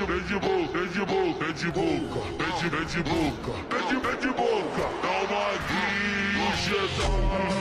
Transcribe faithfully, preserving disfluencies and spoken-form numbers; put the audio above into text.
vem de boca, vem de boca, vem de boca, vem de, vem de boca, vem de, vem de boca. Dá uma guincheta.